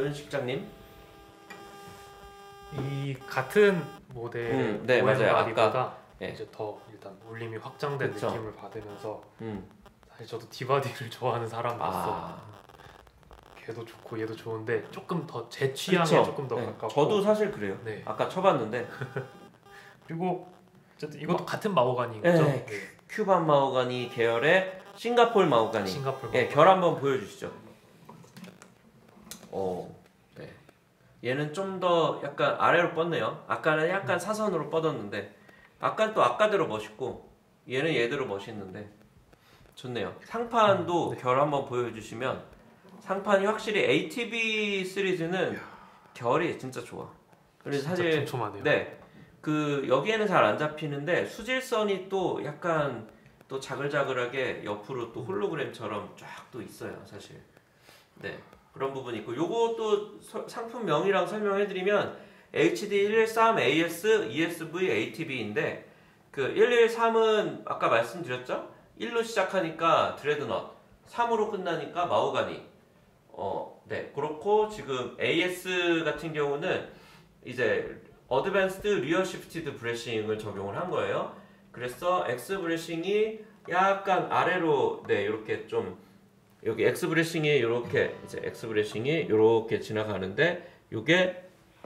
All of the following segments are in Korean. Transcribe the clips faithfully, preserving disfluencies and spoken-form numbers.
은 실장님? 이 같은 모델의 음, 네, 맞아요. 바디보다 네. 이제 더 일단 울림이 확장된 그쵸. 느낌을 받으면서 음. 사실 저도 디바디를 좋아하는 사람으로서 아. 걔도 좋고 얘도 좋은데 조금 더 제 취향에 그쵸. 조금 더 네. 가깝고 저도 사실 그래요. 네. 아까 쳐봤는데 그리고 어쨌든 이것도 같은 마호가니인 네. 거죠? 네. 큐반 마호가니 계열의 싱가폴 마호가니. 싱가폴 예, 마호가니. 결 한번 보여주시죠. 오, 네. 얘는 좀 더 약간 아래로 뻗네요. 아까는 약간 음. 사선으로 뻗었는데 아까는 또 아까대로 멋있고 얘는 얘대로 멋있는데 좋네요. 상판도 음, 네. 결 한번 보여주시면 상판이 확실히 에이티비 시리즈는 이야. 결이 진짜 좋아. 그래서 진짜 사실 촘촘하네요. 네, 그 여기에는 잘 안 잡히는데 수질선이 또 약간 또 자글자글하게 옆으로 또 홀로그램처럼 쫙 또 있어요, 사실. 네, 그런 부분이 있고 요것도 상품명이랑 설명해드리면 에이치디 일일삼 에이에스 이에스브이 에이티비인데 그 일일삼은 아까 말씀드렸죠? 일로 시작하니까 드레드넛, 삼으로 끝나니까 마호가니. 어, 네, 그렇고 지금 에이에스 같은 경우는 이제 어드밴스드 리어 시프티드 브레싱을 적용을 한 거예요. 그래서 엑스 브레싱이 약간 아래로 네 이렇게 좀 여기 엑스 브레싱이 이렇게 이제 엑스 브레싱이 이렇게 지나가는데 요게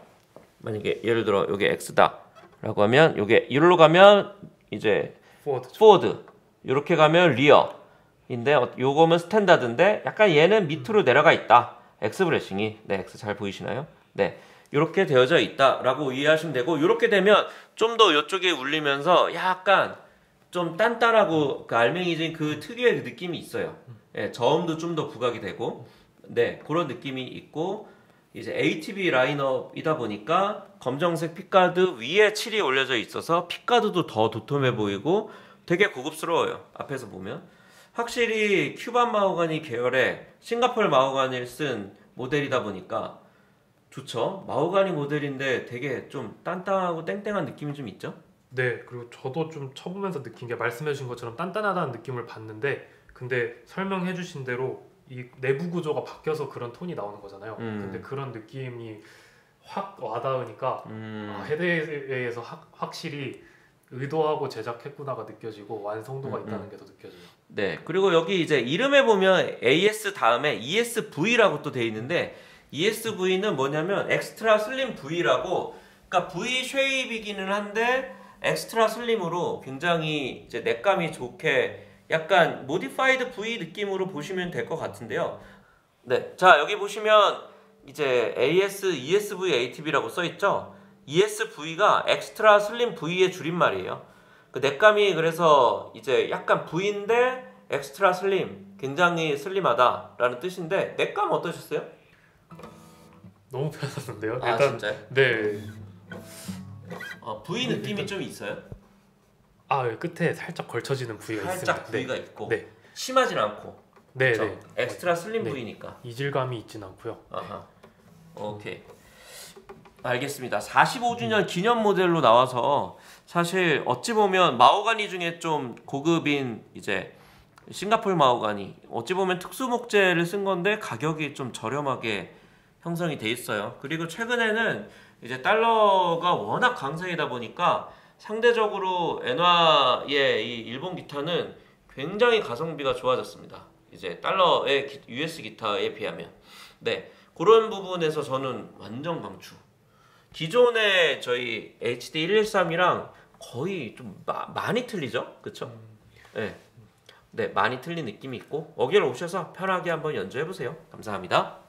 만약에 예를 들어 요게 X다라고 하면 요게 이리로 가면 이제 포워드. 포워드 이렇게 가면 리어인데 요거는 스탠다드인데 약간 얘는 밑으로 내려가 있다. 엑스 브레싱이 네 X 잘 보이시나요? 네. 이렇게 되어져 있다라고 이해하시면 되고 이렇게 되면 좀 더 이쪽에 울리면서 약간 좀 단단하고 그 알맹이진 그 특유의 그 느낌이 있어요. 예, 저음도 좀 더 부각이 되고 네 그런 느낌이 있고 이제 에이티비 라인업이다 보니까 검정색 픽가드 위에 칠이 올려져 있어서 픽가드도 더 도톰해 보이고 되게 고급스러워요. 앞에서 보면 확실히 큐반 마호가니 계열의 싱가포르 마호가니를 쓴 모델이다 보니까 좋죠. 마호가니 모델인데 되게 좀 단단하고 땡땡한 느낌이 좀 있죠? 네, 그리고 저도 좀 쳐보면서 느낀 게 말씀해주신 것처럼 단단하다는 느낌을 받는데 근데 설명해주신 대로 이 내부 구조가 바뀌어서 그런 톤이 나오는 거잖아요. 음. 근데 그런 느낌이 확 와닿으니까 음. 아, 헤드에이에서 확실히 의도하고 제작했구나가 느껴지고 완성도가 음, 있다는 음. 게 더 느껴져요. 네, 그리고 여기 이제 이름에 보면 에이에스 다음에 이에스브이라고 또 돼 있는데 이에스브이는 뭐냐면 엑스트라 슬림 V라고 그러니까 V 쉐입이기는 한데 엑스트라 슬림으로 굉장히 이제 넥감이 좋게 약간 모디파이드 V 느낌으로 보시면 될 것 같은데요. 네, 자 여기 보시면 이제 에이에스, 이에스브이, 에이티비라고 써 있죠. 이에스브이가 엑스트라 슬림 V의 줄임말이에요. 그 넥감이 그래서 이제 약간 V인데 엑스트라 슬림, 굉장히 슬림하다라는 뜻인데 넥감 어떠셨어요? 너무 편했는데요. 아 일단 진짜요? 네. 어, V 느낌이 좀 있어요? 아, 여기 끝에 살짝 걸쳐지는 부위가 살짝 있습니다. V가 네. 있고 네. 심하진 않고 네, 그쵸? 네. 엑스트라 슬림 네. V니까 이질감이 있진 않고요. 아하. 오케이. 알겠습니다. 사십오 주년 기념 모델로 나와서 사실 어찌 보면 마호가니 중에 좀 고급인 이제 싱가포르 마호가니 어찌 보면 특수 목재를 쓴 건데 가격이 좀 저렴하게 형성이 돼 있어요. 그리고 최근에는 이제 달러가 워낙 강세이다 보니까 상대적으로 엔화의 이 일본 기타는 굉장히 가성비가 좋아졌습니다. 이제 달러의 유에스 기타에 비하면 네 그런 부분에서 저는 완전 강추. 기존의 저희 에이치디 일일삼이랑 거의 좀 마, 많이 틀리죠, 그쵸? 네. 네, 많이 틀린 느낌이 있고 여기로 오셔서 편하게 한번 연주해 보세요. 감사합니다.